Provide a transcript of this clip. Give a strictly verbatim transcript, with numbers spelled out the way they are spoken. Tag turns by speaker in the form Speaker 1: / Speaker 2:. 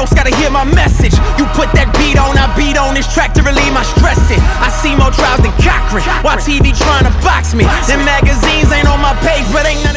Speaker 1: folks gotta hear my message. You put that beat on, I beat on this track to relieve my stressing. I see more trials than Cochran, while T V trying to box me. Them magazines ain't on my page, but ain't